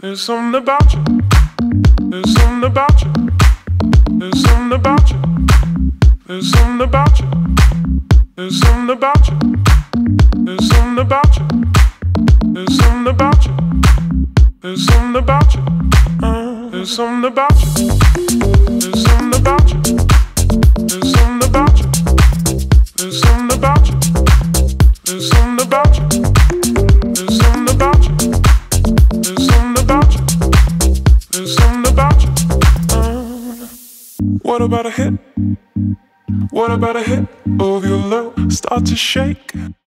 There's something about you. There's something about you. There's something about you. There's something about you. There's something about you. There's something about you. There's something about you. There's something about you. There's something about you. There's something about you. There's something about you. There's something about you. There's something about you. There's something about you. There's something about you. There's something about you. What about a hit? What about a hit of your love? Start to shake.